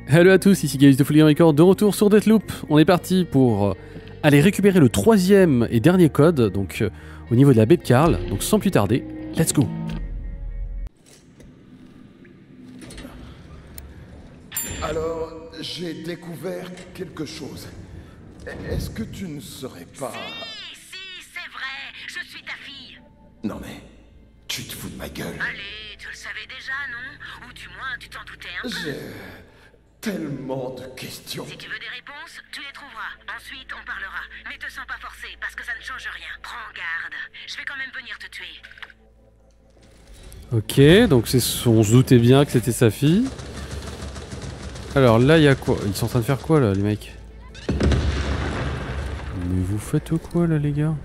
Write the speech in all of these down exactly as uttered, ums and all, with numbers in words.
Hello à tous, ici Gaël de Fully Record, de retour sur Deathloop. On est parti pour aller récupérer le troisième et dernier code, donc euh, au niveau de la baie de Karl. Donc sans plus tarder, let's go. Alors, j'ai découvert quelque chose. Est-ce que tu ne serais pas... Si, si, c'est vrai, je suis ta fille. Non mais, tu te fous de ma gueule. Allez, tu le savais déjà, non? Ou du moins, tu t'en doutais un peu. J'ai tellement de questions. Si tu veux des réponses, tu les trouveras. Ensuite, on parlera. Mais te sens pas forcé, parce que ça ne change rien. Prends garde, je vais quand même venir te tuer. Ok, donc c'est, on se doutait bien que c'était sa fille. Alors là, il y a quoi? Ils sont en train de faire quoi là, les mecs? Mais vous faites quoi là, les gars?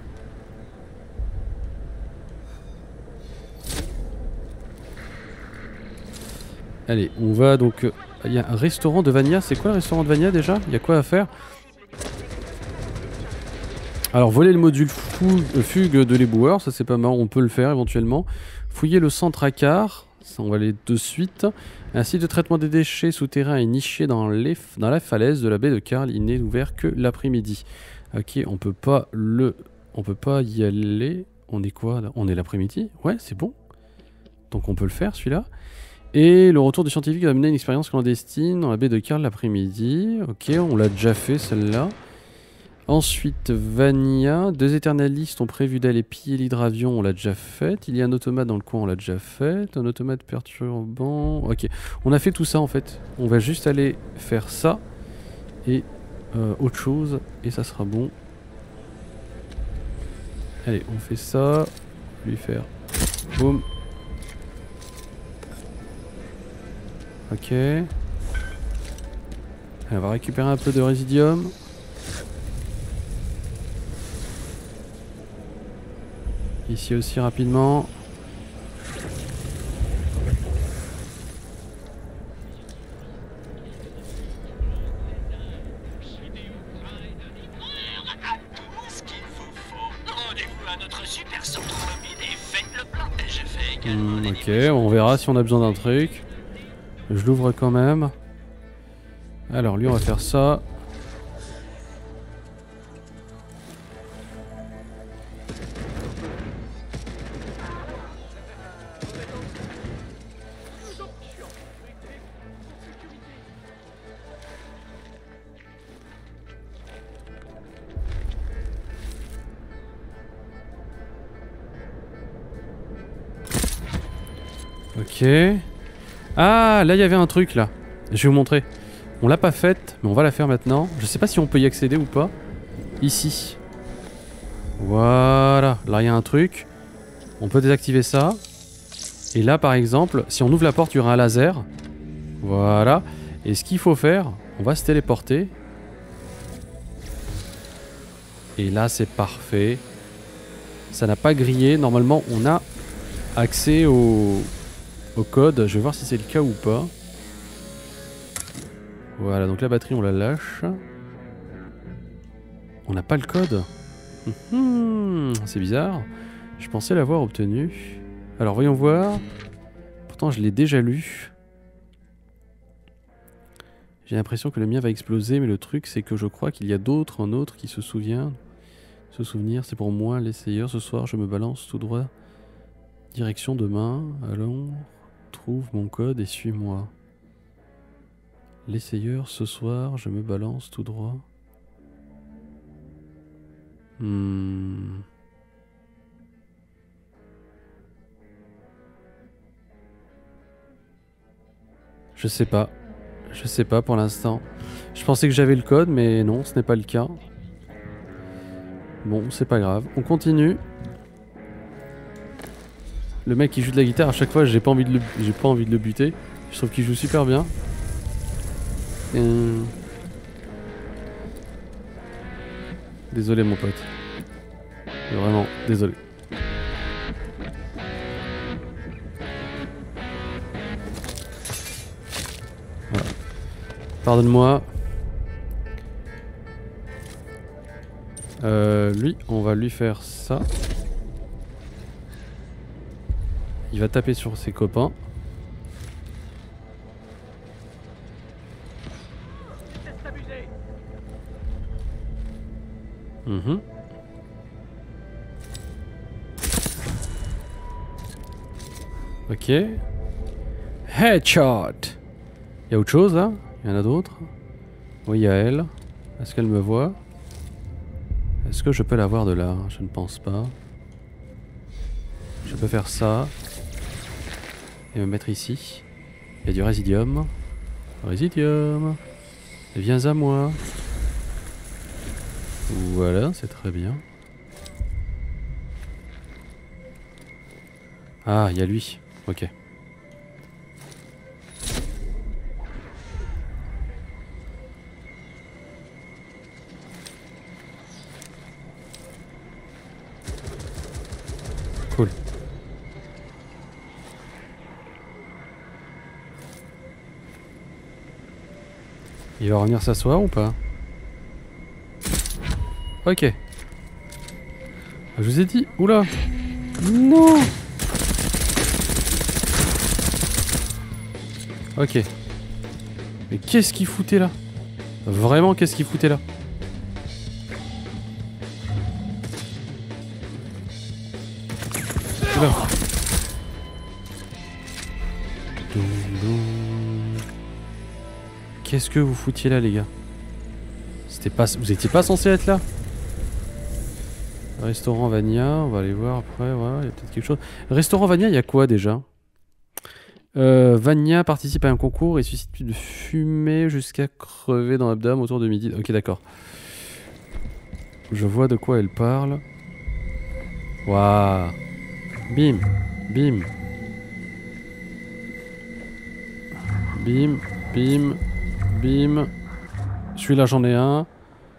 Allez, on va donc... Il y a un restaurant de Vania. C'est quoi le restaurant de Vania déjà? Il y a quoi à faire? Alors, voler le module fou, euh, fugue de l'éboueur, ça c'est pas mal, on peut le faire éventuellement. Fouiller le centre à car, ça on va aller de suite. Un site de traitement des déchets souterrains est niché dans, les, dans la falaise de la baie de Karl. Il n'est ouvert que l'après-midi. Ok, on peut pas le... On peut pas y aller. On est quoi là? On est l'après-midi? Ouais, c'est bon. Donc on peut le faire celui-là. Et le retour des scientifiques a mené une expérience clandestine dans la baie de Karl l'après-midi. Ok, on l'a déjà fait celle-là. Ensuite, Vania. Deux éternalistes ont prévu d'aller piller l'hydravion, on l'a déjà fait. Il y a un automate dans le coin, on l'a déjà fait. Un automate perturbant. Ok, on a fait tout ça en fait. On va juste aller faire ça et euh, autre chose et ça sera bon. Allez, on fait ça. Lui faire. Boum. Ok. On va récupérer un peu de résidium. Ici aussi rapidement. Hmm, ok, on verra si on a besoin d'un truc. Je l'ouvre quand même. Alors lui on va faire ça. Ok. Ah, là il y avait un truc là. Je vais vous montrer. On l'a pas faite, mais on va la faire maintenant. Je sais pas si on peut y accéder ou pas. Ici. Voilà. Là il y a un truc. On peut désactiver ça. Et là par exemple, si on ouvre la porte, il y aura un laser. Voilà. Et ce qu'il faut faire, on va se téléporter. Et là c'est parfait. Ça n'a pas grillé. Normalement on a accès au... au code, je vais voir si c'est le cas ou pas. Voilà, donc la batterie on la lâche. On n'a pas le code. Mmh, c'est bizarre. Je pensais l'avoir obtenu. Alors voyons voir. Pourtant je l'ai déjà lu. J'ai l'impression que le mien va exploser, mais le truc c'est que je crois qu'il y a d'autres, un autre qui se souvient. Se souvenir, c'est pour moi l'essayeur. Ce soir je me balance tout droit. Direction demain. Allons. Trouve mon code et suis-moi. L'essayeur, ce soir, je me balance tout droit. Hmm. Je sais pas. Je sais pas pour l'instant. Je pensais que j'avais le code, mais non, ce n'est pas le cas. Bon, c'est pas grave. On continue. Le mec qui joue de la guitare, à chaque fois, j'ai pas envie de le, j'ai pas envie de le buter. Je trouve qu'il joue super bien. Euh... Désolé mon pote. Vraiment, désolé. Voilà. Pardonne-moi. Euh, lui, on va lui faire ça. Il va taper sur ses copains. Mmh. Ok. Headshot. Il y a autre chose là? Il y en a d'autres? Oui, il y a elle. Est-ce qu'elle me voit? Est-ce que je peux la voir de là? Je ne pense pas. Je peux faire ça. Et me mettre ici. Il y a du résidium. Résidium. Viens à moi. Voilà, c'est très bien. Ah, il y a lui. Ok. Cool. Il va revenir s'asseoir ou pas? Ok. Je vous ai dit. Oula. Non. Ok. Mais qu'est-ce qu'il foutait là? Vraiment, qu'est-ce qu'il foutait là? Oula. Qu'est-ce que vous foutiez là, les gars? C'était pas... Vous étiez pas censé être là? Restaurant Vania, on va aller voir après, voilà, il y a peut-être quelque chose. Restaurant Vania, il y a quoi déjà? euh, Vania participe à un concours et suscite de fumée jusqu'à crever dans l'abdomen autour de midi. Ok, d'accord. Je vois de quoi elle parle. Waouh. Bim, bim. Bim, bim, bim. Celui-là, j'en ai un.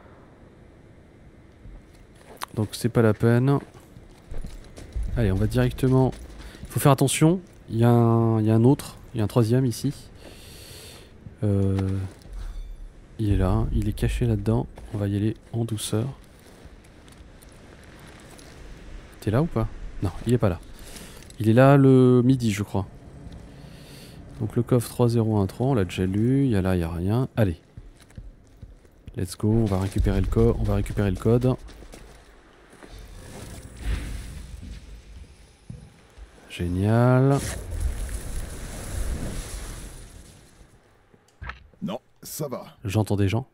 Donc c'est pas la peine. Allez, on va directement... Il faut faire attention. Il y, y a un autre. Il y a un troisième ici. Euh... Il est là. Il est caché là-dedans. On va y aller en douceur. T'es là ou pas? Non, il est pas là. Il est là le midi, je crois. Donc le coffre trois zéro un trois, on l'a déjà lu. Il y a là, il n'y a rien. Allez. Let's go. On va récupérer le code. On va récupérer le code. Génial. Non, ça va. J'entends des gens.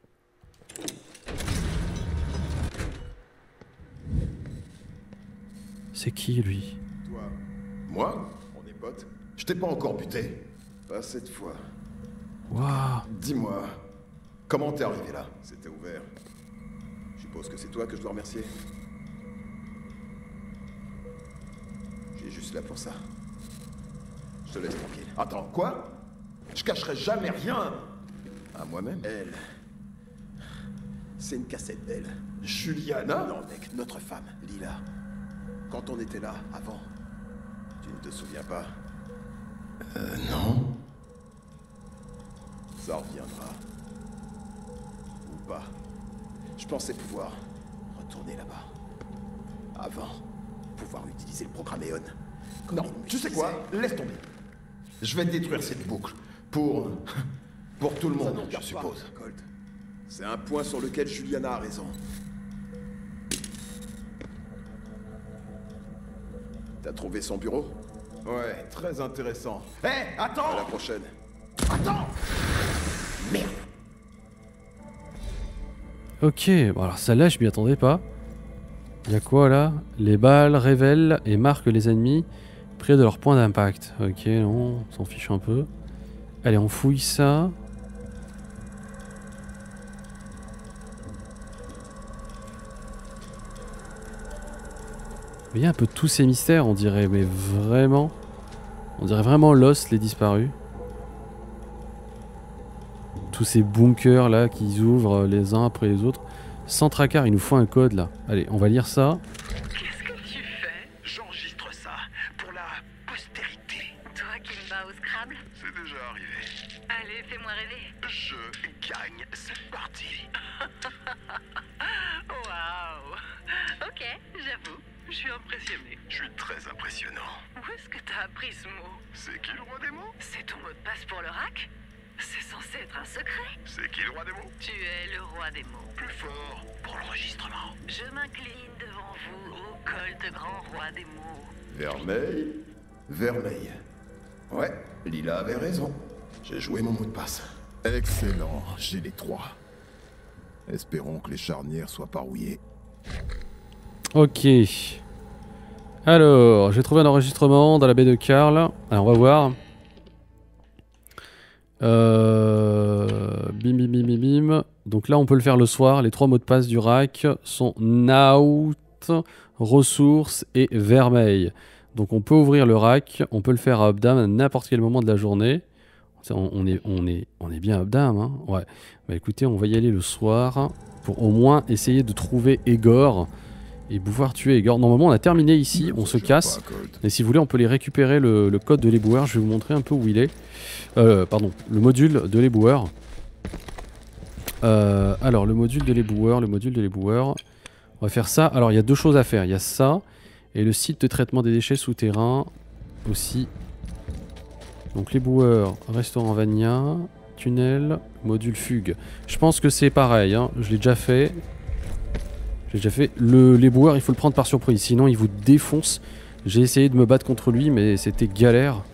C'est qui lui? Toi, moi, on est potes. Je t'ai pas encore buté. Pas cette fois. Waouh. Dis-moi, comment t'es arrivé là? C'était ouvert. Je suppose que c'est toi que je dois remercier. J'ai juste là pour ça. Je te laisse tranquille. Attends, quoi? Je cacherai jamais rien à moi-même. Elle... C'est une cassette d'elle. Juliana? Non, mec, notre femme, Lila. Quand on était là, avant. Tu ne te souviens pas? Euh, non. Ça reviendra. Ou pas. Je pensais pouvoir retourner là-bas. Avant. Pouvoir utiliser le programme E O N. Comme Non, il me tu sais disait. quoi? Laisse tomber. Je vais détruire cette boucle. Pour... Pour tout le Ça monde, n'en je regarde pas, suppose. Colt. C'est un point sur lequel Juliana a raison. T'as trouvé son bureau? Ouais, très intéressant. Hé, hey, À la attends! prochaine. Attends! Merde! Ok, bon alors celle-là je m'y attendais pas. Il y a quoi là? Les balles révèlent et marquent les ennemis près de leur point d'impact. Ok, non, on s'en fiche un peu. Allez, on fouille ça. Il y a un peu tous ces mystères, on dirait, mais vraiment... On dirait vraiment Lost, les disparus. Tous ces bunkers là qui ouvrent les uns après les autres. Sans tracard, il nous faut un code là. Allez, on va lire ça. Qu'est-ce que tu fais? J'enregistre ça pour la postérité. Toi qui me bats au Scrabble? C'est déjà arrivé. Allez, fais-moi rêver. Je gagne cette partie. Waouh. Ok, j'avoue, je suis impressionnée. Je suis très impressionnant. Où est-ce que t'as appris ce mot? C'est qui le roi des mots? C'est ton mot de passe pour le rack? C'est censé être un secret. C'est qui le roi des mots? Tu es le roi des mots. Plus fort pour l'enregistrement. Je m'incline devant vous, ô Colt, grand roi des mots. Vermeil? Vermeil. Ouais, Lila avait raison. J'ai joué mon mot de passe. Excellent, j'ai les trois. Espérons que les charnières soient pas rouillées. Ok. Alors, j'ai trouvé un enregistrement dans la baie de Karl. Alors, on va voir. Euh... Bim, bim, bim, bim, bim. Donc là, on peut le faire le soir. Les trois mots de passe du rack sont Naut, Ressources et Vermeil. Donc on peut ouvrir le rack. On peut le faire à Updam à n'importe quel moment de la journée. On, on, est, on, est, on est bien Updam, hein. Ouais. Bah écoutez, on va y aller le soir pour au moins essayer de trouver Egor et pouvoir tuer Egor. Normalement, on a terminé ici, on se casse. Et si vous voulez, on peut les récupérer le, le code de l'éboueur. Je vais vous montrer un peu où il est. Euh, pardon, le module de l'éboueur. Euh, alors, le module de l'éboueur, le module de l'éboueur. On va faire ça. Alors, il y a deux choses à faire. Il y a ça et le site de traitement des déchets souterrains aussi. Donc l'éboueur, restaurant Vania, tunnel, module fugue. Je pense que c'est pareil, hein. Je l'ai déjà fait. J'ai déjà fait. Le l'éboueur, il faut le prendre par surprise, sinon il vous défonce. J'ai essayé de me battre contre lui, mais c'était galère.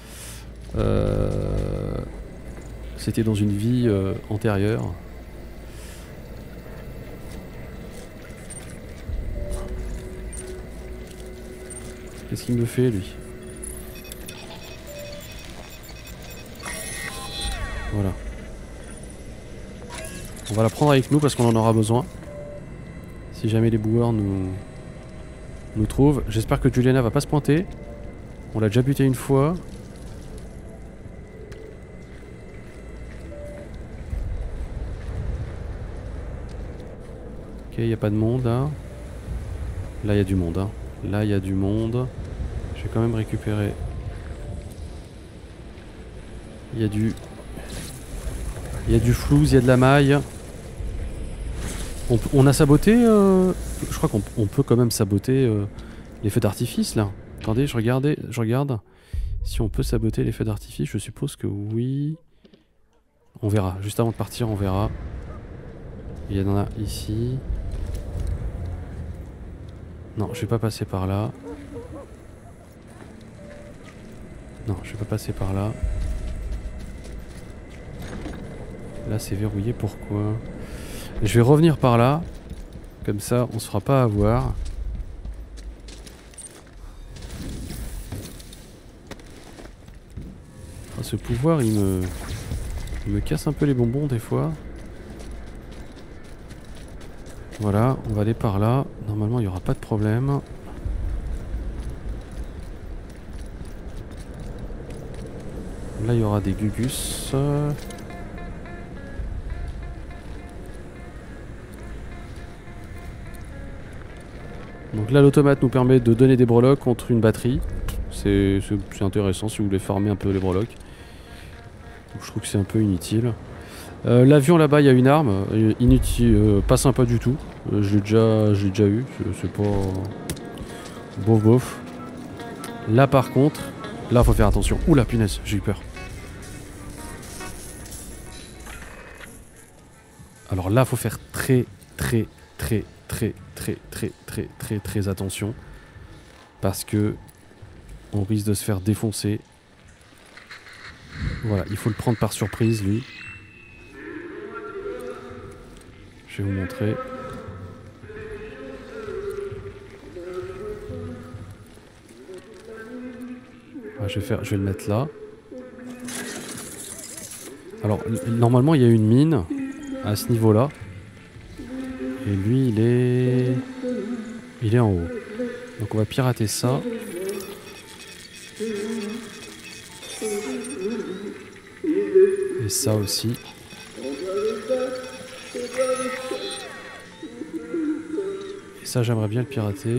Euh... C'était dans une vie euh, antérieure. Qu'est-ce qu'il me fait, lui? Voilà. On va la prendre avec nous parce qu'on en aura besoin. Si jamais les boueurs nous, nous trouvent. J'espère que Juliana va pas se pointer. On l'a déjà buté une fois. Ok, il n'y a pas de monde là. Là, il y a du monde. Hein. Là, il y a du monde. Je vais quand même récupérer. Il y a du... Il y a du flouze, il y a de la maille. On, on a saboté... Euh... Je crois qu'on on peut quand même saboter euh, les feux d'artifice là. Attendez, je, regardais, je regarde. Si on peut saboter les feux d'artifice, je suppose que oui. On verra. Juste avant de partir, on verra. Il y en a ici. Non, je vais pas passer par là. Non, je vais pas passer par là. Là c'est verrouillé, pourquoi? Je vais revenir par là. Comme ça on se fera pas avoir. Ah, ce pouvoir il me... il me casse un peu les bonbons des fois. Voilà, on va aller par là. Normalement il n'y aura pas de problème. Là il y aura des gugus. Donc là l'automate nous permet de donner des breloques contre une batterie. C'est intéressant si vous voulez farmer un peu les breloques. Je trouve que c'est un peu inutile. Euh, L'avion là-bas il y a une arme. Inutile, euh, pas sympa du tout. Euh, je l'ai déjà, j'ai déjà eu. C'est pas... Bof bof. Là par contre, là faut faire attention. Oula punaise, j'ai eu peur. Alors là faut faire très très très très très très très très très attention parce que on risque de se faire défoncer. Voilà, il faut le prendre par surprise lui. Je vais vous montrer. Ah, je vais faire, je vais le mettre là. Alors normalement il y a une mine à ce niveau-là. Et lui, il est... Il est en haut. Donc on va pirater ça. Et ça aussi. Et ça, j'aimerais bien le pirater.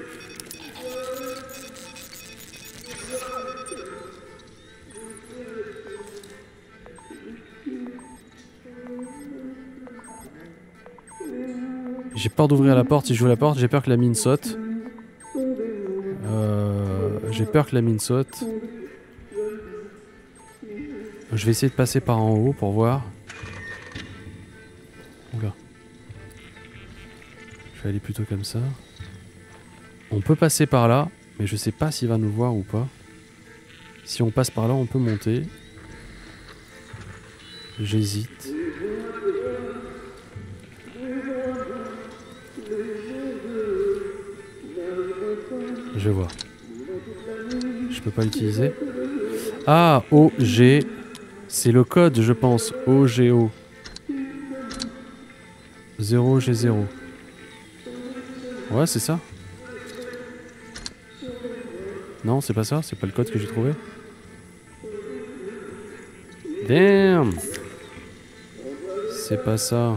J'ai peur d'ouvrir la porte. Si j'ouvre la porte, j'ai peur que la mine saute. Euh, j'ai peur que la mine saute. Je vais essayer de passer par en haut pour voir. Oula. Je vais aller plutôt comme ça. On peut passer par là, mais je sais pas s'il va nous voir ou pas. Si on passe par là, on peut monter. J'hésite. Je vois. Je peux pas l'utiliser. Ah, O G. C'est le code, je pense. O G O. zéro G zéro. Ouais, c'est ça. Non, c'est pas ça. C'est pas le code que j'ai trouvé. Damn. C'est pas ça.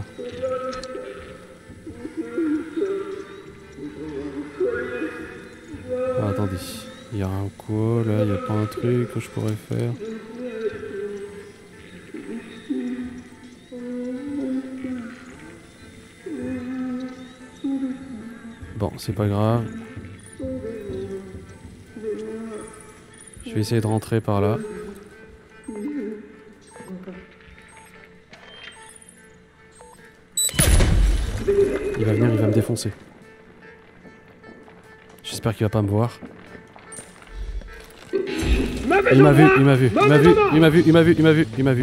Ah, attendez. Il y a un quoi là? Il y a pas un truc que je pourrais faire? Bon, c'est pas grave. Je vais essayer de rentrer par là. Il va venir, il va me défoncer. J'espère qu'il va pas me voir. Il m'a vu, il m'a vu, il m'a vu, il m'a vu, il m'a vu, il m'a vu, il m'a vu.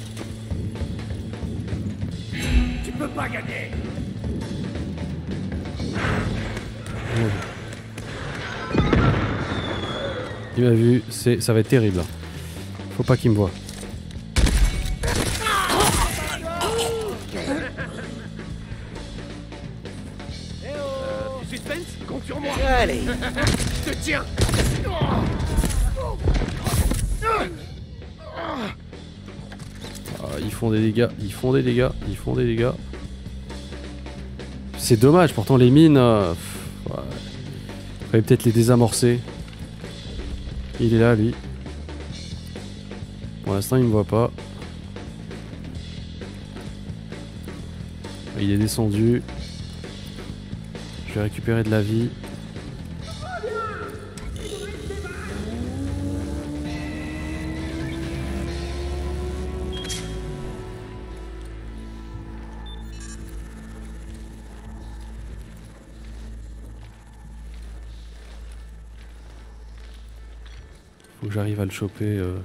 Tu peux pas gagner. Il m'a vu, c'est, ça va être terrible. Faut pas qu'il me voie. Suspense, compte sur moi. Allez, je te tiens. Ah, ils font des dégâts, ils font des dégâts, ils font des dégâts. C'est dommage, pourtant les mines... Euh, pff, ouais. Fallait peut-être les désamorcer. Il est là, lui. Pour l'instant, il me voit pas. Il est descendu. Je vais récupérer de la vie. Faut que j'arrive à le choper euh,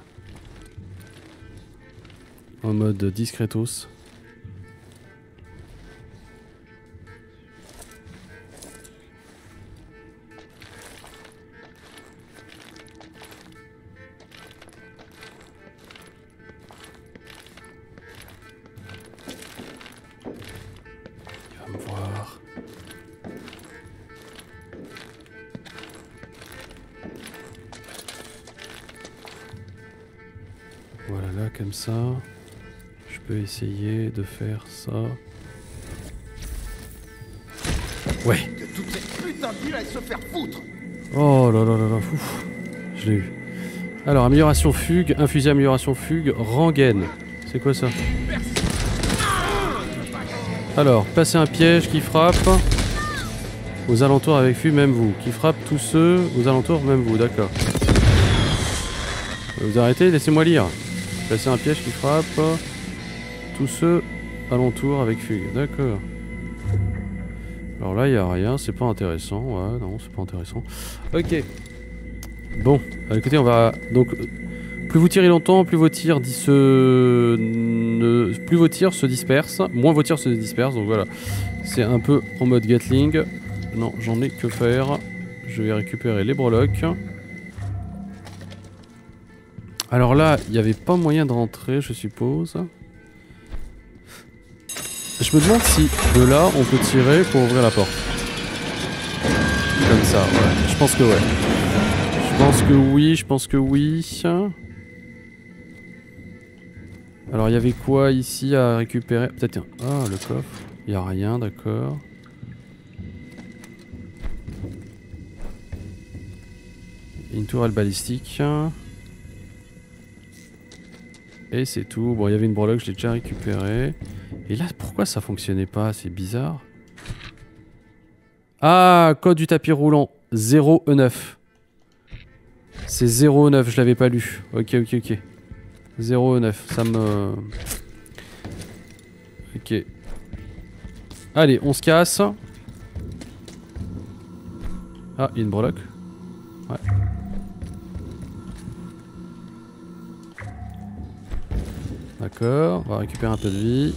en mode discretos. Il va me voir. Voilà, là, comme ça. Je peux essayer de faire ça. Ouais. Que toute cette putain de ville aille se faire foutre. Oh là là là là, ouf. Je l'ai eu. Alors, amélioration fugue, infusé amélioration fugue, rengaine. C'est quoi ça? Alors, passer un piège qui frappe aux alentours avec fugue, même vous. Qui frappe tous ceux aux alentours, même vous, d'accord. Vous arrêtez, laissez-moi lire. Passer un piège qui frappe tous ceux alentours avec fugue, d'accord. Alors là, il n'y a rien, c'est pas intéressant. Ouais, non, c'est pas intéressant. Ok. Bon, écoutez, on va... Donc, plus vous tirez longtemps, plus vos tirs se... ne... plus vos tirs se dispersent, moins vos tirs se dispersent. Donc voilà, c'est un peu en mode Gatling. Non, j'en ai que faire. Je vais récupérer les breloques. Alors là, il n'y avait pas moyen de rentrer, je suppose. Je me demande si de là, on peut tirer pour ouvrir la porte. Comme ça, ouais. Je pense que ouais. Je pense que oui, je pense que oui. Alors, il y avait quoi ici à récupérer? Peut-être un... Ah, le coffre. Il n'y a rien, d'accord. Une tourelle balistique. Et c'est tout. Bon, il y avait une breloque, je l'ai déjà récupérée. Et là, pourquoi ça fonctionnait pas? C'est bizarre. Ah, code du tapis roulant. zéro E neuf. C'est zéro E neuf, je l'avais pas lu. Ok, ok, ok. zéro E neuf, ça me... Ok. Allez, on se casse. Ah, il y a une breloque. Ouais. D'accord, on va récupérer un peu de vie.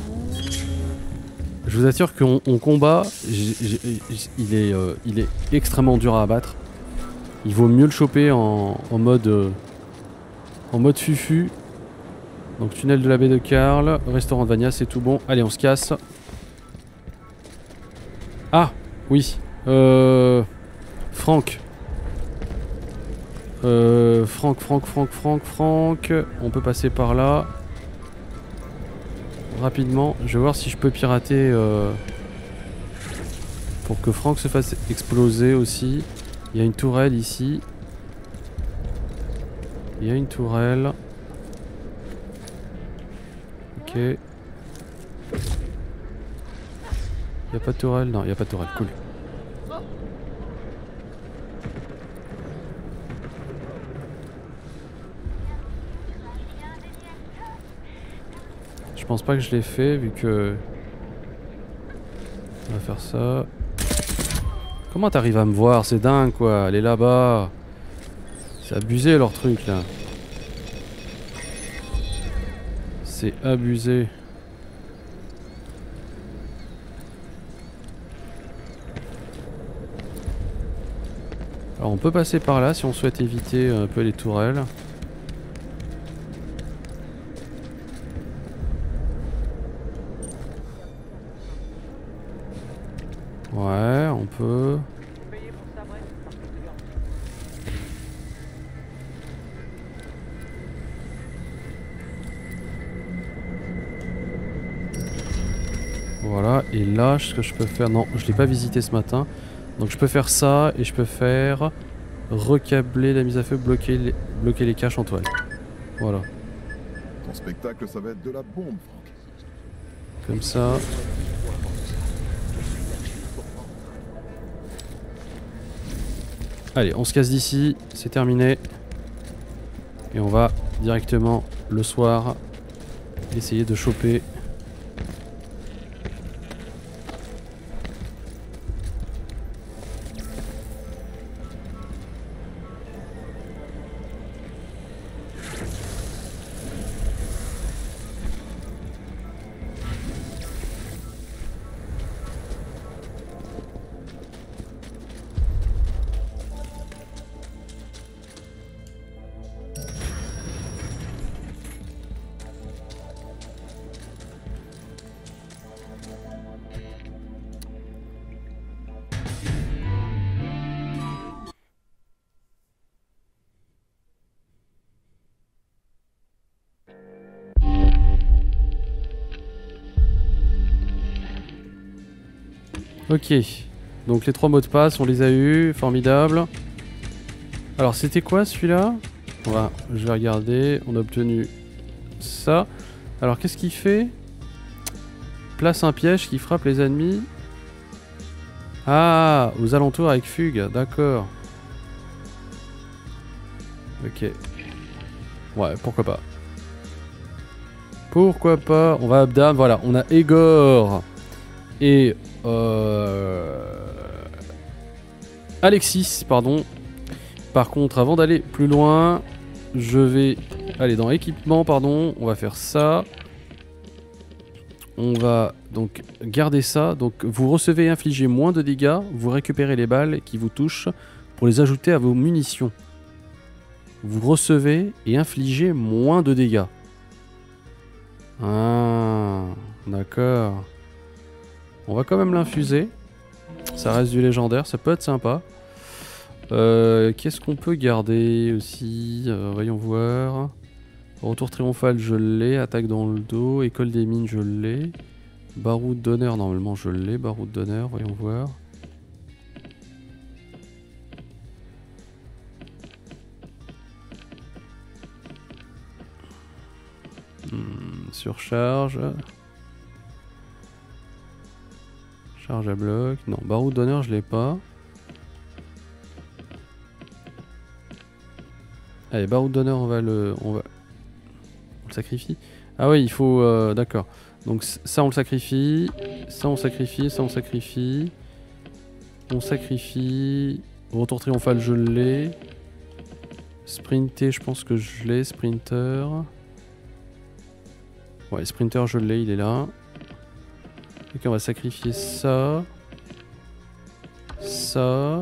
Je vous assure qu'on on combat, j ai, j ai, il, est, euh, il est extrêmement dur à abattre. Il vaut mieux le choper en, en mode euh, en mode fufu. Donc tunnel de la baie de Karl, restaurant de Vania, c'est tout bon. Allez, on se casse. Ah, oui. Euh... Franck. Euh... Franck, Franck, Franck, Franck, Franck. On peut passer par là. Rapidement. Je vais voir si je peux pirater... Euh... Pour que Franck se fasse exploser aussi. Il y a une tourelle ici. Il y a une tourelle. Ok. Il n'y a pas de tourelle? Non, il n'y a pas de tourelle. Cool. Je pense pas que je l'ai fait vu que... On va faire ça. Comment t'arrives à me voir? C'est dingue quoi. Elle est là-bas. C'est abusé leur truc là. C'est abusé. Alors on peut passer par là si on souhaite éviter un peu les tourelles. Ouais, on peut. Voilà, et là, ce que je peux faire... Non, je l'ai pas visité ce matin. Donc je peux faire ça, et je peux faire... Recabler la mise à feu, bloquer les, bloquer les caches en toile. Voilà. Ton spectacle, ça va être de la bombe, Franck. Comme ça. Allez, on se casse d'ici, c'est terminé. Et on va directement, le soir, essayer de choper... Ok, donc les trois mots de passe, on les a eu, formidable. Alors c'était quoi celui-là? Voilà, je vais regarder, on a obtenu ça. Alors qu'est-ce qu'il fait? Place un piège qui frappe les ennemis. Ah, aux alentours avec fugue, d'accord. Ok. Ouais, pourquoi pas. Pourquoi pas, on va Abdam, voilà, on a Egor et... Euh... Alexis, pardon. Par contre, avant d'aller plus loin, je vais aller dans équipement, pardon. On va faire ça. On va donc garder ça. Donc, vous recevez et infligez moins de dégâts. Vous récupérez les balles qui vous touchent pour les ajouter à vos munitions. Vous recevez et infligez moins de dégâts. Ah, d'accord. On va quand même l'infuser. Ça reste du légendaire, ça peut être sympa. Euh, Qu'est-ce qu'on peut garder aussi? euh, Voyons voir. Retour triomphal, je l'ai. Attaque dans le dos. École des mines, je l'ai. Baroud d'honneur, normalement je l'ai. Baroud d'honneur, voyons voir. Hmm, surcharge. Charge à bloc. Non, baroud d'honneur, je l'ai pas. Allez, baroud d'honneur, on va le... On va... sacrifie. Ah oui, il faut... Euh, D'accord. Donc ça on le sacrifie. Ça on sacrifie. Ça on sacrifie. On sacrifie. Retour triomphal, je l'ai. Sprinter, je pense que je l'ai. Sprinter. Ouais, Sprinter, je l'ai, il est là. Ok, on va sacrifier ça. Ça.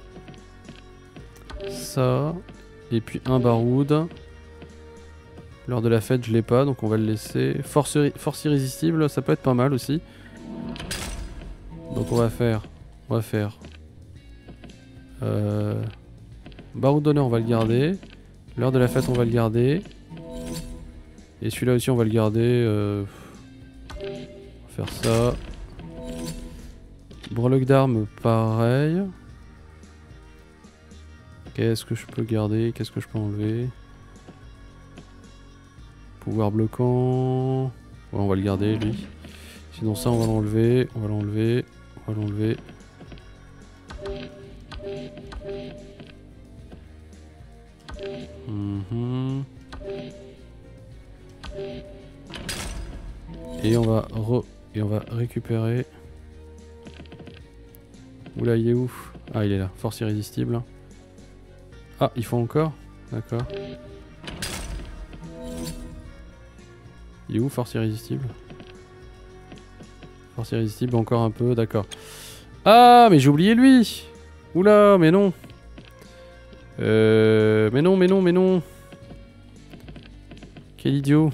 Ça. Et puis un baroud. L'heure de la fête, je l'ai pas, donc on va le laisser. Force, force irrésistible, ça peut être pas mal aussi. Donc on va faire... On va faire... Euh, baroud d'honneur, on va le garder. L'heure de la fête, on va le garder. Et celui-là aussi, on va le garder. Euh, on va faire ça. Breloque d'armes, pareil. Qu'est-ce que je peux garder? Qu'est-ce que je peux enlever? Pouvoir bloquant. Ouais, on va le garder, lui. Sinon ça, on va l'enlever. On va l'enlever. On va l'enlever. Mmh. Et on va re... Et on va récupérer... Oula, il est où? Ah, il est là. Force irrésistible. Ah, il faut encore? D'accord. Il est où, force irrésistible? Force irrésistible, encore un peu, d'accord. Ah, mais j'ai oublié lui! Oula, mais non! Euh... Mais non, mais non, mais non! Quel idiot!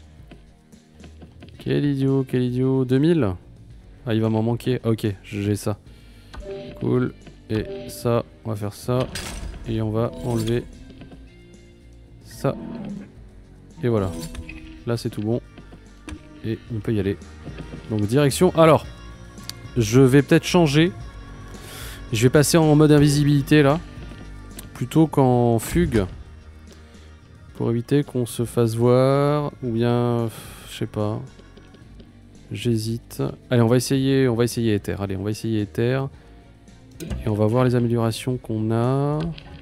Quel idiot, quel idiot! deux mille? Ah, il va m'en manquer. Ok, j'ai ça. Cool. Et ça, on va faire ça. Et on va enlever ça. Et voilà. Là, c'est tout bon. Et on peut y aller. Donc, direction. Alors, je vais peut-être changer. Je vais passer en mode invisibilité, là. Plutôt qu'en fugue. Pour éviter qu'on se fasse voir. Ou bien... Je sais pas. J'hésite. Allez, on va essayer, on va essayer Éther. Allez, on va essayer Éther. Et on va voir les améliorations qu'on a.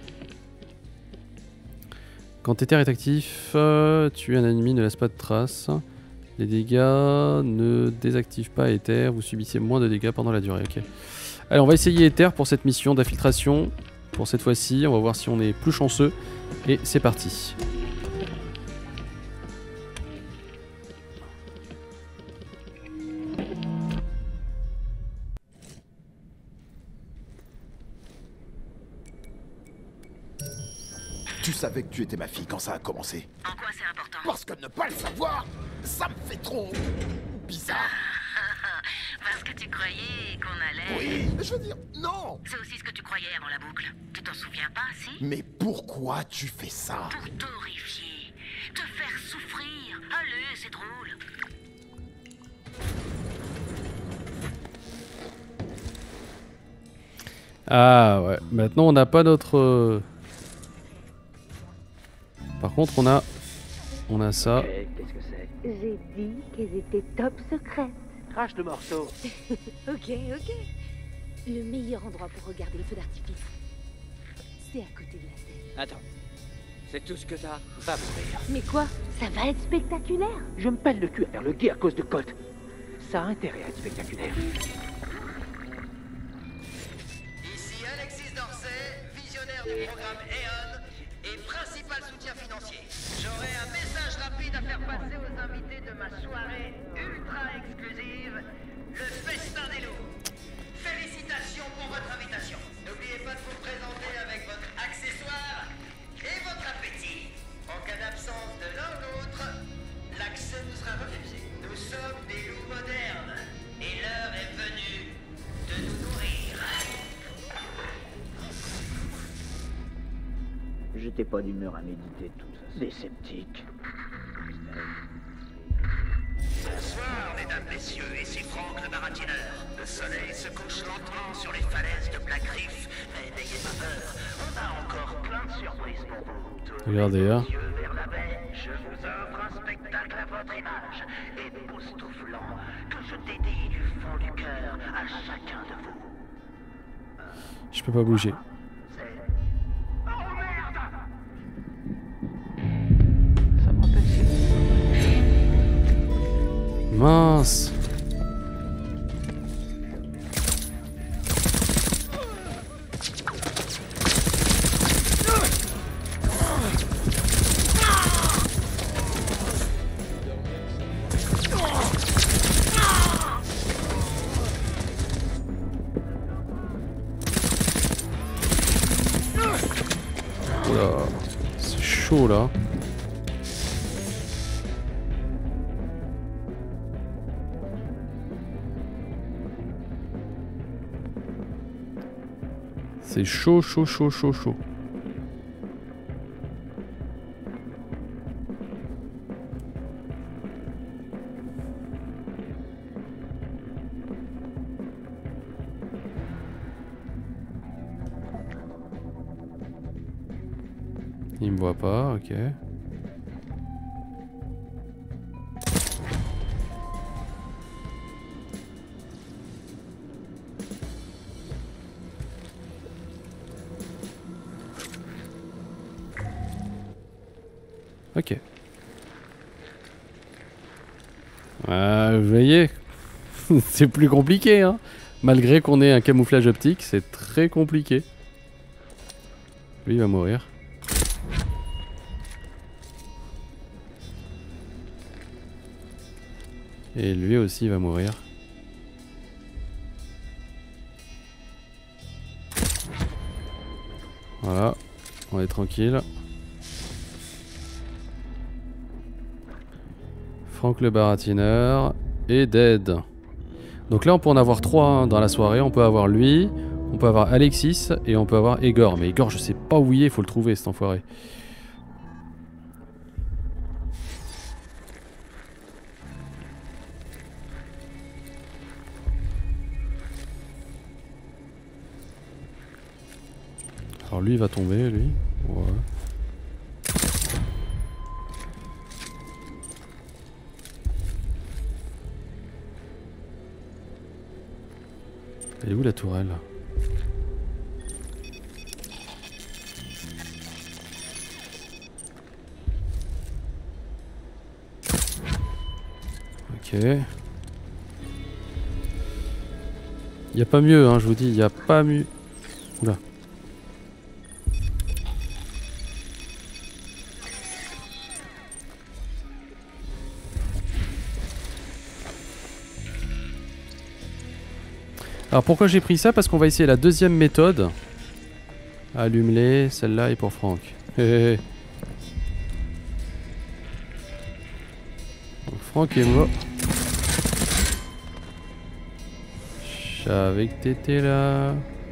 Quand Éther est actif, euh, tuer un ennemi ne laisse pas de traces. Les dégâts ne désactivent pas Éther. Vous subissez moins de dégâts pendant la durée. Ok. Allez, on va essayer Éther pour cette mission d'infiltration. Pour cette fois-ci, on va voir si on est plus chanceux. Et c'est parti. Tu savais que tu étais ma fille quand ça a commencé. En quoi c'est important? Parce que ne pas le savoir, ça me fait trop bizarre. Parce que tu croyais qu'on allait... Oui, je veux dire, non. C'est aussi ce que tu croyais avant la boucle. Tu t'en souviens pas, si? Mais pourquoi tu fais ça? Pour t'horrifier, te faire souffrir. Allez, c'est drôle. Ah ouais, maintenant on n'a pas notre... Euh... Par contre, on a, on a ça. Qu'est-ce que c'est? J'ai dit qu'elles étaient top secrètes. Crache le morceau. Ok, ok. Le meilleur endroit pour regarder le feu d'artifice, c'est à côté de la scène. Attends. C'est tout ce que t'as? Va mourir. Mais quoi? Ça va être spectaculaire. Je me pèle le cul à faire le guet à cause de Colt. Ça a intérêt à être spectaculaire. Ici Alexis Dorsey, visionnaire du programme E O N et principal soutien financier. J'aurai un message rapide à faire passer aux invités de ma soirée ultra exclusive, le Festin des Loups. Félicitations pour votre invitation. N'oubliez pas de vous présenter avec votre accessoire et votre appétit. En cas d'absence de l'un ou l'autre, l'accès nous sera refusé. Nous sommes des loups modernes et l'heure est venue de nous nourrir. J'étais pas d'humeur à méditer de toute façon. Des sceptiques. Bonsoir, mesdames, messieurs, ici Franck le baratineur. Le soleil se couche lentement sur les falaises de Black Reef, mais n'ayez pas peur, on a encore plein de surprises pour vous. Regardez, hein. Yeux vers la baie, je vous offre un spectacle à votre image, époustouflant, que je dédie du fond du cœur à chacun de vous. Je peux pas bouger. Oh merde! Ça me rappelle si. Mince. Oula, c'est chaud là. C'est chaud, chaud, chaud, chaud, chaud. Il me voit pas, ok. Ok. Euh, vous voyez, c'est plus compliqué, hein. Malgré qu'on ait un camouflage optique, c'est très compliqué. Lui, il va mourir. Et lui aussi va mourir. Voilà, on est tranquille. Franck le baratineur est dead. Donc là on peut en avoir trois hein, dans la soirée. On peut avoir lui, on peut avoir Alexis et on peut avoir Igor. Mais Igor je sais pas où il est, il faut le trouver cet enfoiré. Alors lui il va tomber, lui. Ouais. Elle est où la tourelle? Ok. Il n'y a pas mieux, hein, je vous dis, il n'y a pas mieux. Oula. Alors pourquoi j'ai pris ça? Parce qu'on va essayer la deuxième méthode. Allume-les, celle-là est pour Franck. Donc Franck est mort. Je savais que t'étais là.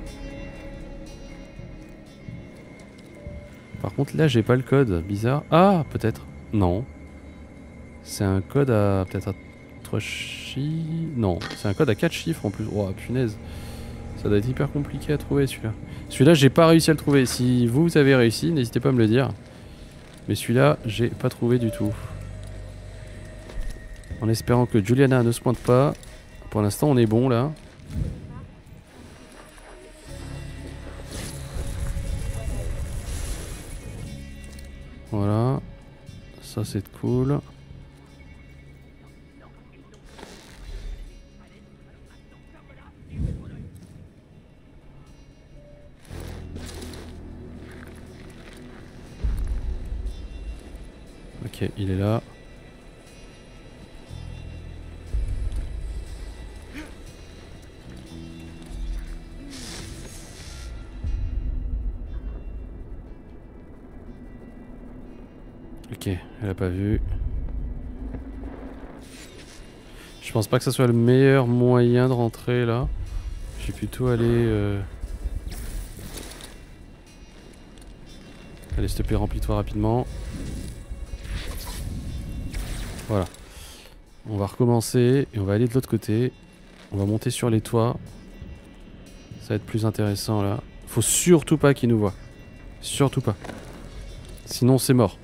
Par contre là j'ai pas le code, bizarre. Ah peut-être. Non. C'est un code à peut-être à trois chiffres. Non, c'est un code à quatre chiffres en plus. Oh punaise. Ça doit être hyper compliqué à trouver celui-là. Celui-là j'ai pas réussi à le trouver. Si vous avez réussi, n'hésitez pas à me le dire. Mais celui-là j'ai pas trouvé du tout. En espérant que Juliana ne se pointe pas. Pour l'instant on est bon là. Voilà. Ça c'est cool. Ok, il est là. Ok, elle a pas vu. Je pense pas que ça soit le meilleur moyen de rentrer là. Je vais plutôt aller... Euh... Allez, s'il te plaît, remplis-toi rapidement. Voilà. On va recommencer et on va aller de l'autre côté. On va monter sur les toits. Ça va être plus intéressant là. Faut surtout pas qu'il nous voit. Surtout pas. Sinon c'est mort.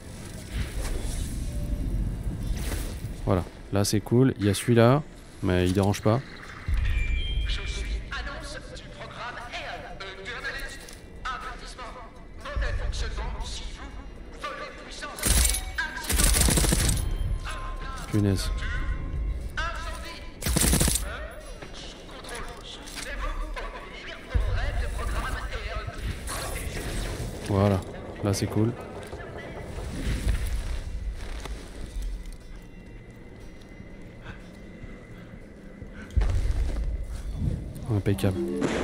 Voilà. Là c'est cool. Il y a celui-là. Mais il dérange pas. Je suis annonce du programme E O N. Journaliste, avertissement. Modèle fonctionnement si vous volez puissance. Accident. Punaise. Là c'est cool. Impeccable.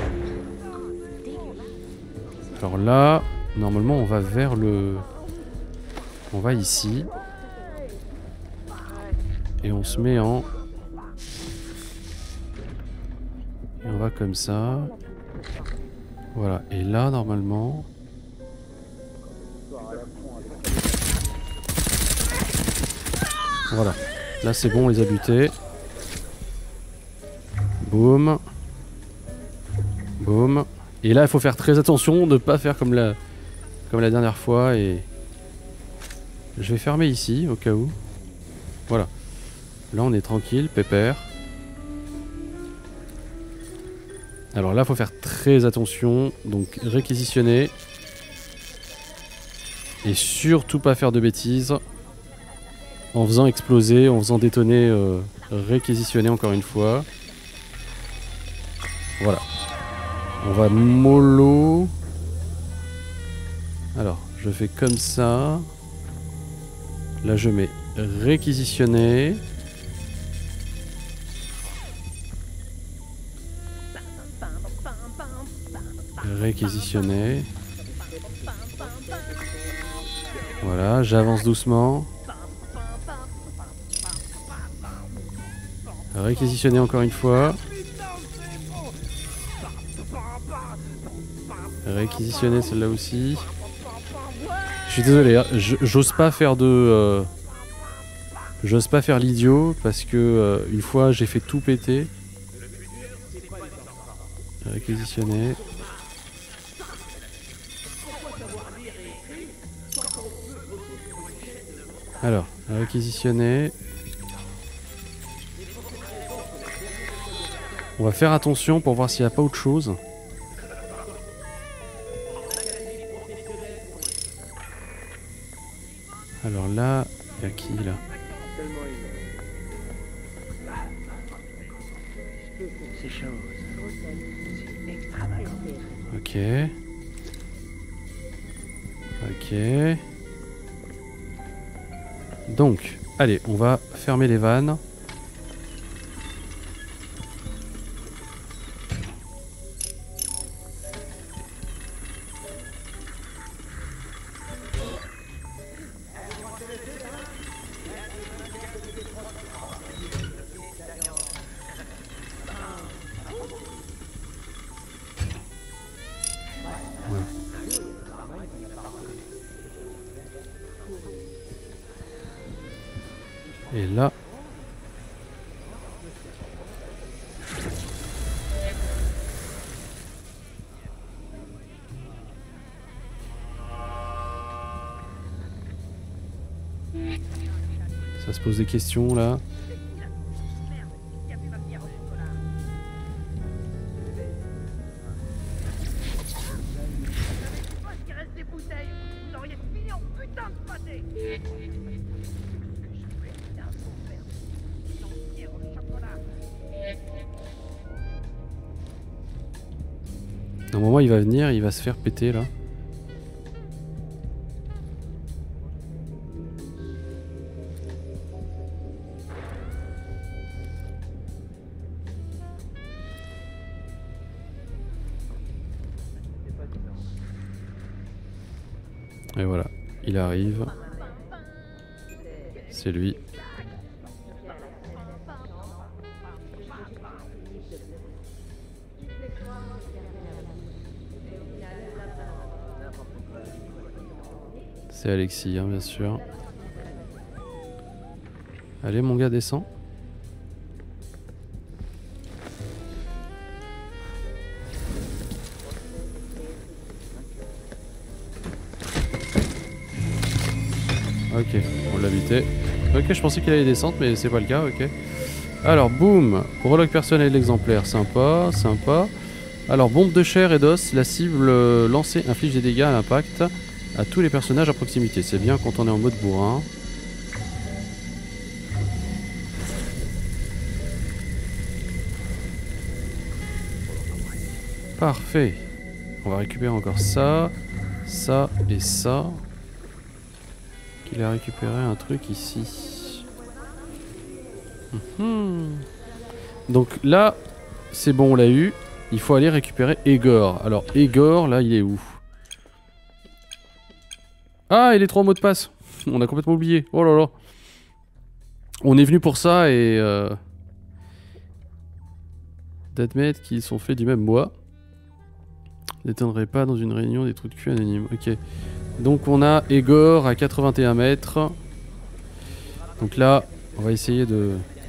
Alors là, normalement on va vers le... On va ici. Et on se met en... Et on va comme ça. Voilà. Et là, normalement... Voilà. Là, c'est bon, on les a butés. Boum. Boum. Et là, il faut faire très attention de ne pas faire comme la, comme la dernière fois. Et je vais fermer ici, au cas où. Voilà. Là, on est tranquille, pépère. Alors là, il faut faire très attention. Donc, réquisitionner. Et surtout pas faire de bêtises. En faisant exploser, en faisant détonner, euh, réquisitionner encore une fois. Voilà. On va mollo. Alors, je fais comme ça. Là, je mets réquisitionner. Réquisitionner. Voilà, j'avance doucement. Réquisitionner encore une fois. Réquisitionner celle-là aussi. Je suis désolé, hein, j'ose pas faire de... Euh, j'ose pas faire l'idiot parce que euh, une fois j'ai fait tout péter. Réquisitionner. Alors, réquisitionner. On va faire attention pour voir s'il n'y a pas autre chose. Alors là, il y a qui là? Ok. Ok. Donc, allez, on va fermer les vannes. Et là... Ça se pose des questions là. À un moment il va venir, il va se faire péter là. Et voilà, il arrive. C'est lui. C'est Alexis, hein, bien sûr. Allez, mon gars, descend. Ok, on l'a buté. Ok, je pensais qu'il allait descendre, mais c'est pas le cas, ok. Alors, boum. Prologue personnel de l'exemplaire, sympa, sympa. Alors, bombe de chair et d'os. La cible euh, lancée inflige des dégâts à l'impact à tous les personnages à proximité. C'est bien quand on est en mode bourrin. Parfait. On va récupérer encore ça. ça et ça. Qu'il a récupéré un truc ici. Mmh. Donc là, c'est bon, on l'a eu. Il faut aller récupérer Egor. Alors Egor, là, il est où? Ah, et les trois mots de passe. On a complètement oublié. Oh là là. On est venu pour ça et... Euh... d'admettre qu'ils sont faits du même mois. N'éteindrait pas dans une réunion des trous de cul anonymes. Ok. Donc on a Egor à quatre-vingt-et-un mètres. Donc là, on va essayer de...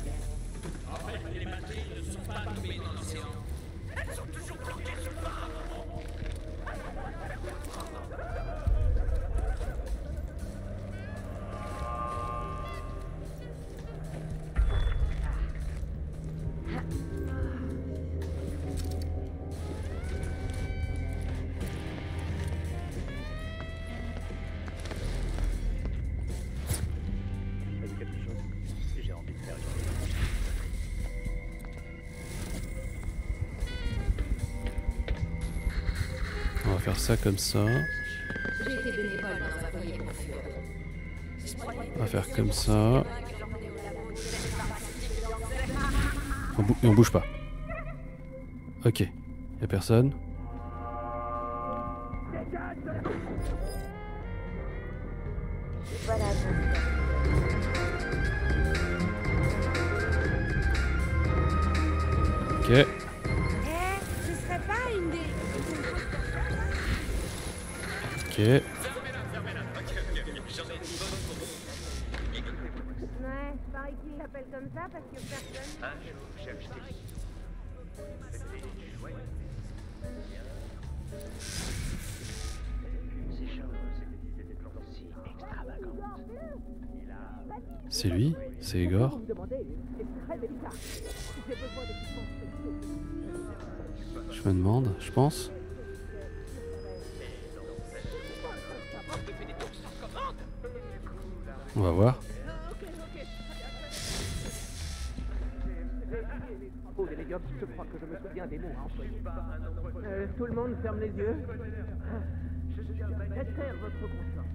On va faire ça comme ça. On va faire comme ça. On, bou et on bouge pas. Ok. Y'a personne. Ok. Ok. Ouais, pareil qu'il l'appelle comme ça parce que personne... Un jour, j'ai acheté c'était du jouet. Ces choses étaient si extravagantes. C'est lui? C'est Egor? Je me demande, je pense. On va voir. Oh, les gars, je crois que je me souviens des mots à employer. Euh, tout le monde ferme les yeux. Je suis très terre votre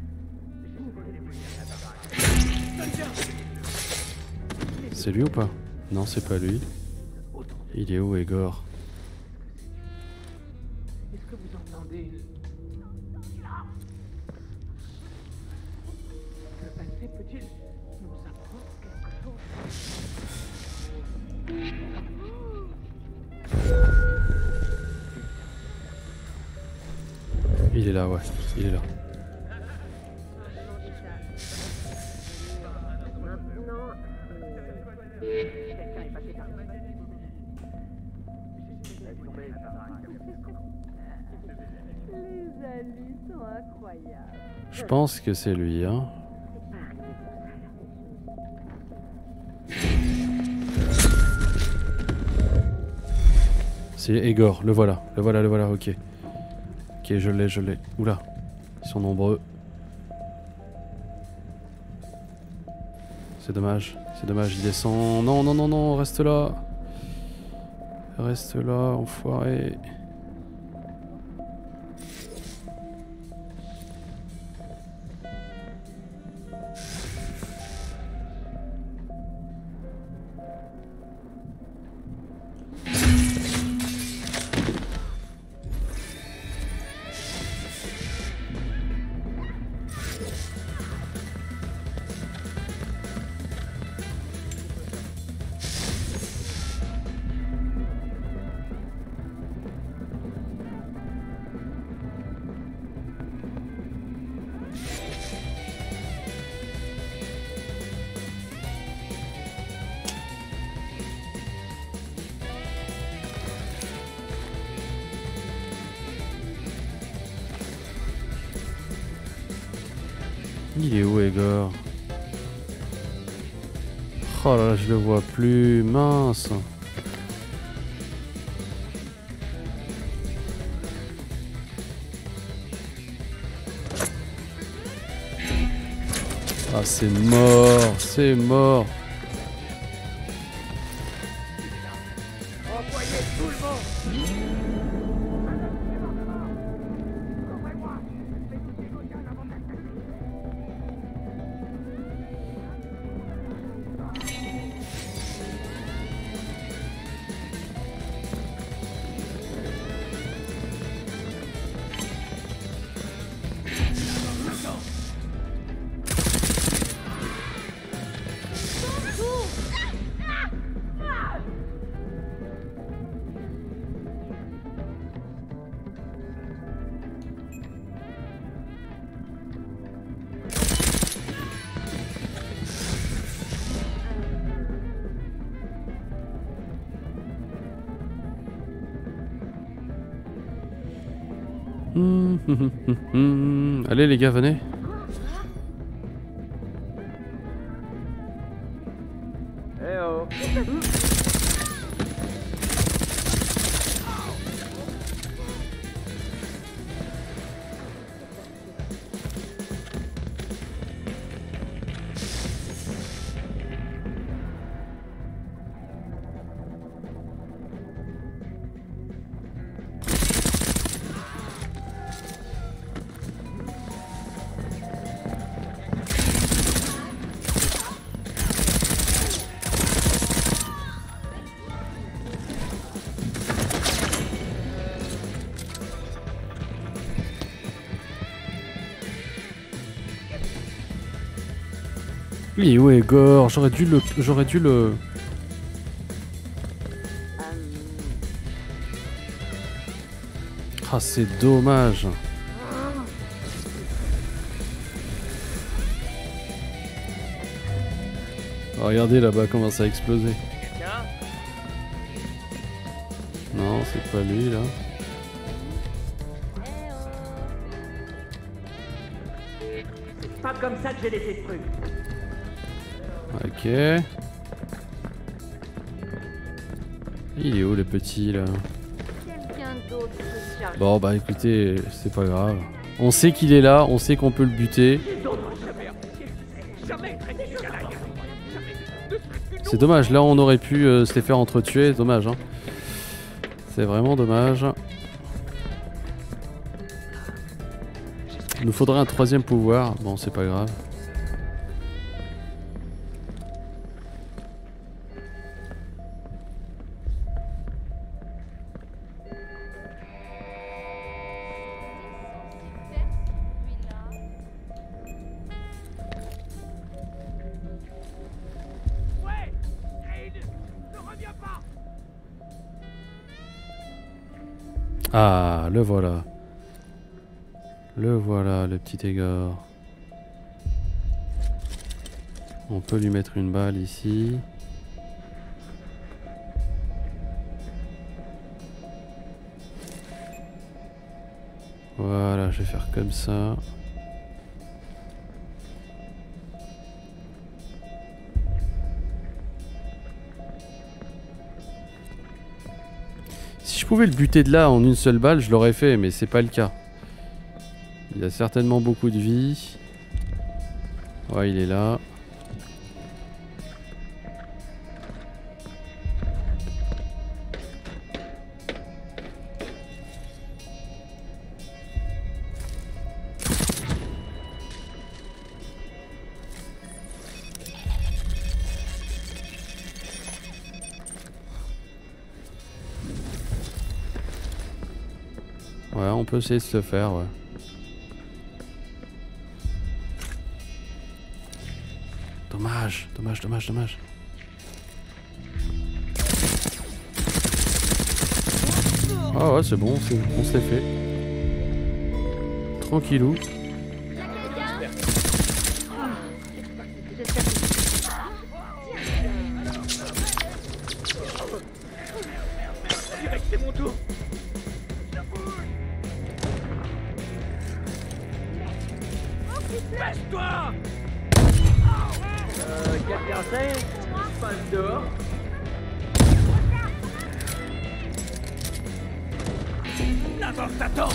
conscience. C'est lui ou pas? Non, c'est pas lui. Il est où, Egor? Est-ce que vous entendez? Le passé peut-il nous apprendre quelque chose? Il est là, ouais. Il est là. Les amis sont incroyables. Je pense que c'est lui, hein. C'est Egor, le voilà, le voilà, le voilà, ok. Ok, je l'ai, je l'ai. Oula, ils sont nombreux. C'est dommage, c'est dommage, il descend. Non, non, non, non, reste là. Reste là, enfoiré. Il est où, Egor? Oh là là, je le vois plus, mince. Ah, c'est mort, c'est mort. Envoyez tout le monde! Hum, hum, hum, hum. Allez les gars, venez. Eh oh. Oui, ouais, Gore, j'aurais dû le... J'aurais dû le... Ah, c'est dommage. Oh, regardez là-bas comment ça a explosé. Non, c'est pas lui là. C'est pas comme ça que j'ai laissé ce truc. Ok. Il est où le petit là? Quelqu'un d'autre peut se charger. Bon bah écoutez, c'est pas grave. On sait qu'il est là, on sait qu'on peut le buter. C'est dommage, là on aurait pu euh, se les faire entretuer, dommage hein. C'est vraiment dommage. Il nous faudrait un troisième pouvoir, bon c'est pas grave. Ah, le voilà. Le voilà, le petit Igor. On peut lui mettre une balle ici. Voilà, je vais faire comme ça. Si je pouvais le buter de là en une seule balle, je l'aurais fait, mais c'est pas le cas. Il a certainement beaucoup de vie. Ouais, il est là. Ouais, on peut essayer de se faire, ouais. Dommage, dommage, dommage, dommage. Ah ouais, c'est bon, on se l'est fait. Tranquillou. C'est mon tour. Baisse-toi. Euh, quelqu'un sait ce qui se passe dehors? La mort t'attend.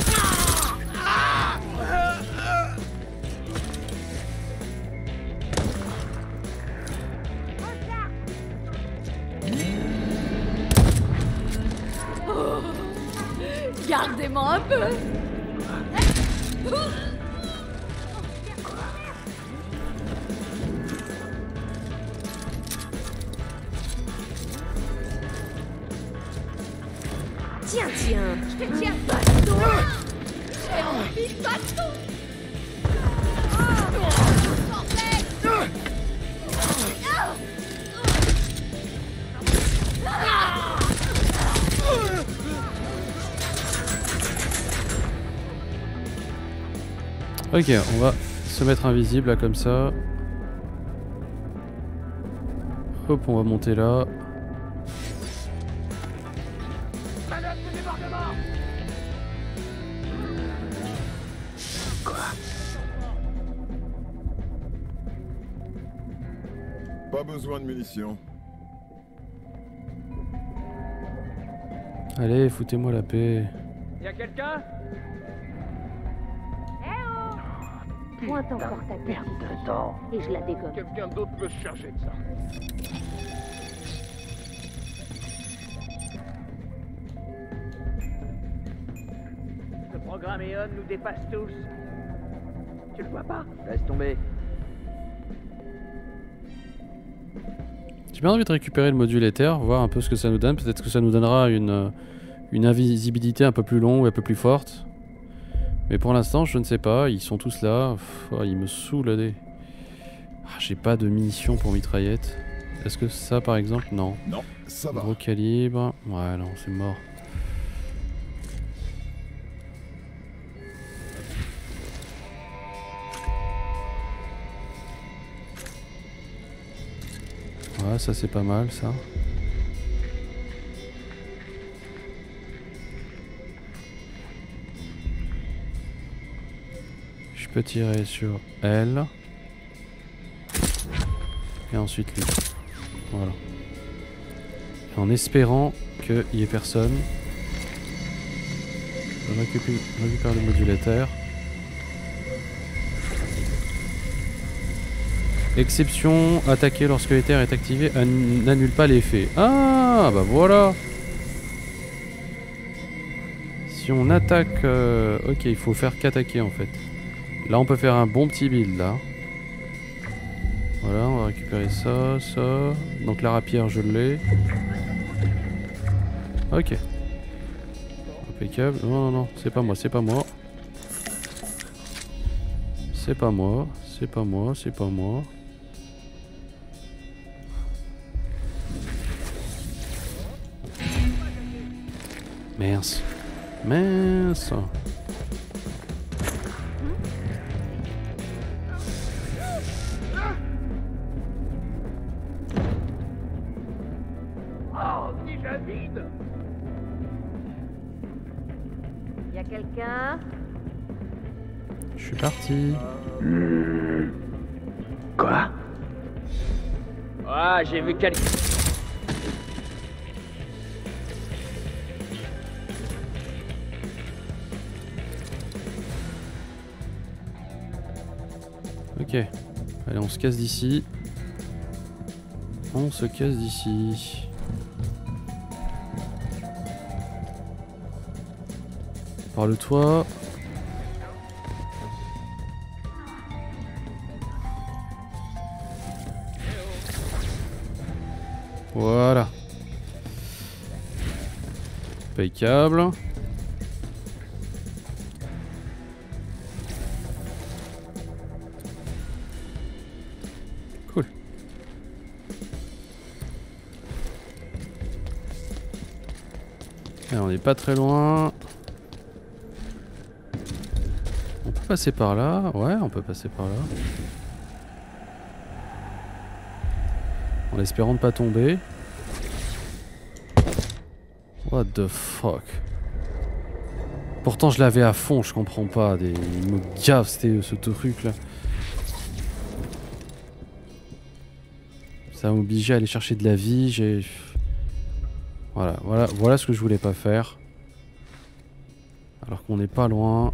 Oh, gardez-moi un peu. Tiens, tiens, je te tiens pas le dos. J'ai envie de bâton. Ok, on va se mettre invisible là comme ça. Hop, on va monter là. Pas besoin de munitions. Allez, foutez-moi la paix. Y'a quelqu'un? Pointe encore ta perte de temps et je la dégomme. Quelqu'un d'autre peut se charger de ça. Le programme E O N nous dépasse tous. Tu le vois pas? Laisse tomber. J'ai bien envie de récupérer le module éther, voir un peu ce que ça nous donne. Peut-être que ça nous donnera une, une invisibilité un peu plus longue ou un peu plus forte. Mais pour l'instant, je ne sais pas. Ils sont tous là. Pff, oh, ils me saoulent. Des... Ah, j'ai pas de munitions pour mitraillette. Est-ce que ça, par exemple? Non. Non, ça va. Gros calibre. Ouais, non, c'est mort. Ouais, ça c'est pas mal, ça. Je peux tirer sur elle. Et ensuite lui. Voilà. Et en espérant qu'il n'y ait personne. Je récupère, je récupère le module éther. Exception, attaquer lorsque l'éther est activé n'annule pas l'effet. Ah, bah voilà. Si on attaque... Euh, ok, il faut faire qu'attaquer en fait. Là, on peut faire un bon petit build, là. Voilà, on va récupérer ça, ça. Donc la rapière, je l'ai. Ok. Impeccable. Non, non, non, c'est pas moi, c'est pas moi. C'est pas moi, c'est pas moi, c'est pas moi. Mince. Mince. Oh, déjà vide. Y'a quelqu'un? Je suis parti. Quoi? Ah, j'ai vu quelqu'un. Ok. Allez, on se casse d'ici. On se casse d'ici. Par le toit. Voilà. Impeccable. Cool. Alors, on n'est pas très loin. On peut passer par là. Ouais, on peut passer par là. En espérant ne pas tomber. What the fuck. Pourtant je l'avais à fond, je comprends pas. Des... Il me gave c'était ce truc là. Ça m'a obligé à aller chercher de la vie. J'ai... Voilà, voilà, voilà ce que je voulais pas faire. Alors qu'on n'est pas loin.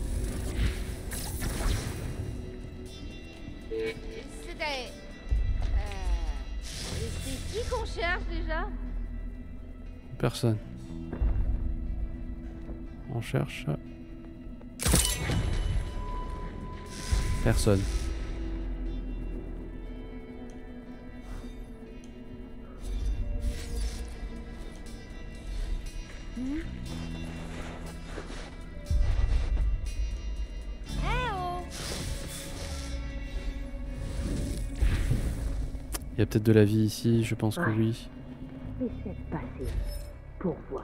C'était... Euh... C'est qui qu'on cherche déjà? Personne. On cherche... Personne. Hmm? Eh oh! Il y a peut-être de la vie ici, je pense que oui. Essaie de passer pour voir.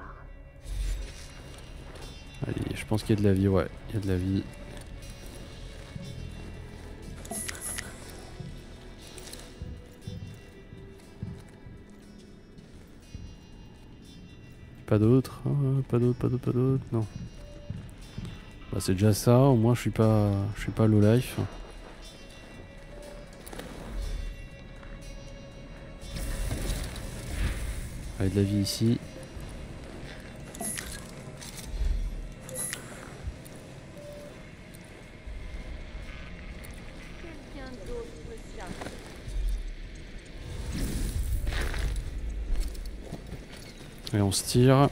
Allez, je pense qu'il y a de la vie, ouais, il y a de la vie. Pas d'autres, hein, pas d'autres, pas d'autres, pas d'autres, non. Bah c'est déjà ça, au moins je suis pas, je suis pas low life. Allez, de la vie ici. Quelqu'un d'autre peut ça. Et on se tire.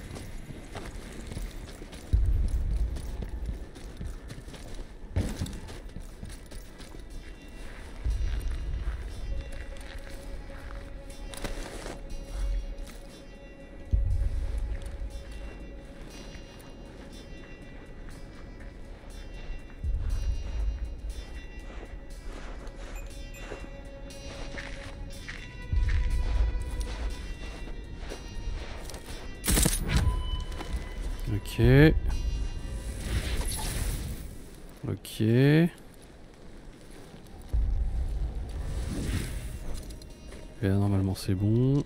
Ok. Ok. Et là, normalement c'est bon.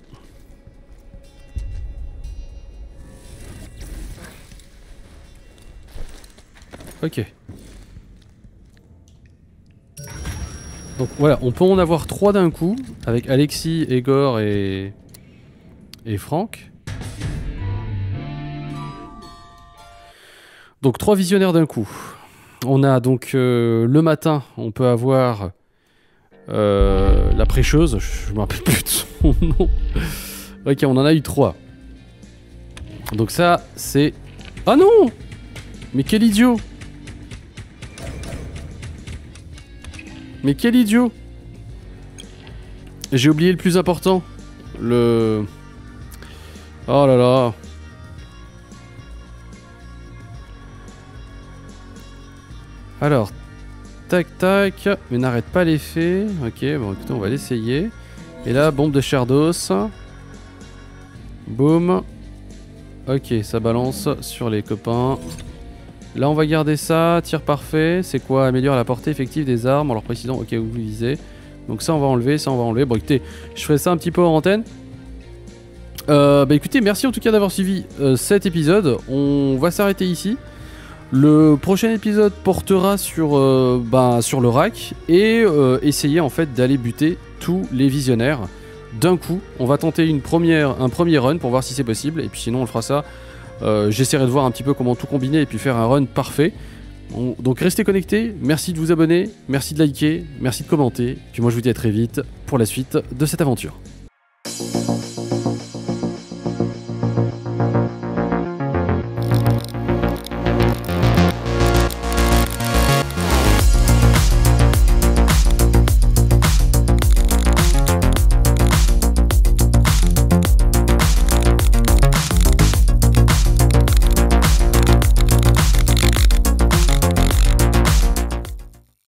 Ok. Donc voilà, on peut en avoir trois d'un coup, avec Alexis, Egor et... et Franck. Donc trois visionnaires d'un coup. On a donc euh, le matin, on peut avoir euh, la prêcheuse, je me rappelle plus de son nom. Ok, on en a eu trois. Donc ça, c'est... Ah non! Mais quel idiot! Mais quel idiot! J'ai oublié le plus important. Le... Oh là là. Alors, tac tac, mais n'arrête pas l'effet. Ok, bon écoutez, on va l'essayer. Et là, bombe de chair d'os. Boum. Ok, ça balance sur les copains. Là, on va garder ça. Tir parfait. C'est quoi? Améliore la portée effective des armes en leur précisant. Ok, vous visez. Donc ça, on va enlever. Ça, on va enlever. Bon, écoutez, je ferai ça un petit peu en antenne. Euh, bah écoutez, merci en tout cas d'avoir suivi euh, cet épisode. On va s'arrêter ici. Le prochain épisode portera sur, euh, bah, sur le rack et euh, essayer en fait d'aller buter tous les visionnaires d'un coup. On va tenter une première, un premier run pour voir si c'est possible et puis sinon on le fera ça. Euh, J'essaierai de voir un petit peu comment tout combiner et puis faire un run parfait. On, donc restez connectés, merci de vous abonner, merci de liker, merci de commenter. Puis moi je vous dis à très vite pour la suite de cette aventure.